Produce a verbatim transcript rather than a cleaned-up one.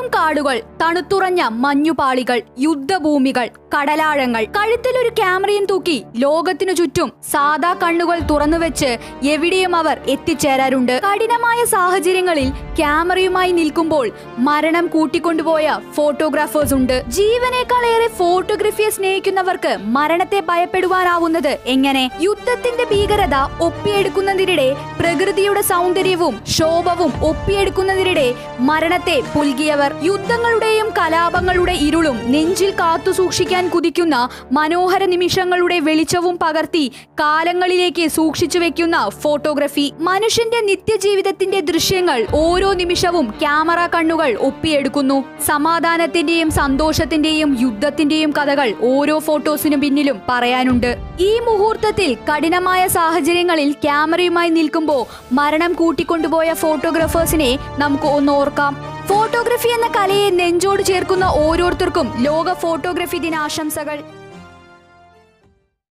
കൊടും കാടുകൾ, തണുത്തുറഞ്ഞ മഞ്ഞുപാളികൾ, യുദ്ധഭൂമികൾ, കടലാഴങ്ങൾ. കഴുത്തിലൊരു ക്യാമറയും തൂക്കി ലോകത്തിനു ചുറ്റും സാധാ കണ്ണുകൾ തുറന്നുവെച്ച് എവിടെയും അവർ എത്തിച്ചേരാറുണ്ട്. കഠിനമായ സാഹചര്യങ്ങളിൽ ക്യാമറയുമായി നിൽക്കുമ്പോൾ മരണം കൂട്ടിക്കൊണ്ടുപോയ ഫോട്ടോഗ്രാഫേഴ്സ് ഉണ്ട്. ജീവനേക്കാളേറെ ഫോട്ടോഗ്രഫിയെ സ്നേഹിക്കുന്നവർക്ക് മരണത്തെ ഭയപ്പെടുവാനാവുന്നത് എങ്ങനെ? യുദ്ധത്തിന്റെ ഭീകരത ഒപ്പിയെടുക്കുന്നതിനിടെ പ്രകൃതിയുടെ സൗന്ദര്യവും ശോഭവും ഒപ്പിയെടുക്കുന്നതിനിടെ മരണത്തെ പുൽകിയവർ. യുദ്ധങ്ങളുടെയും കലാപങ്ങളുടെ ഇരുളും നെഞ്ചിൽ കാത്തു സൂക്ഷിക്കാൻ കുതിക്കുന്ന മനോഹര നിമിഷങ്ങളുടെ വെളിച്ചവും പകർത്തി കാലങ്ങളിലേക്ക് സൂക്ഷിച്ചു വെക്കുന്ന ഫോട്ടോഗ്രഫി. മനുഷ്യന്റെ നിത്യജീവിതത്തിന്റെ ദൃശ്യങ്ങൾ ഓരോ നിമിഷവും ക്യാമറ കണ്ണുകൾ ഒപ്പിയെടുക്കുന്നു. സമാധാനത്തിന്റെയും സന്തോഷത്തിന്റെയും യുദ്ധത്തിന്റെയും കഥകൾ ഓരോ ഫോട്ടോസിനും പിന്നിലും പറയാനുണ്ട്. ഈ മുഹൂർത്തത്തിൽ കഠിനമായ സാഹചര്യങ്ങളിൽ ക്യാമറയുമായി നിൽക്കുമ്പോൾ മരണം കൂട്ടിക്കൊണ്ടുപോയ ഫോട്ടോഗ്രാഫേഴ്സിനെ നമുക്ക് ഒന്ന് ഓർക്കാം. ഫോട്ടോഗ്രഫി എന്ന കലയെ നെഞ്ചോട് ചേർക്കുന്ന ഓരോരുത്തർക്കും ലോക ഫോട്ടോഗ്രഫി ദിനാശംസകൾ.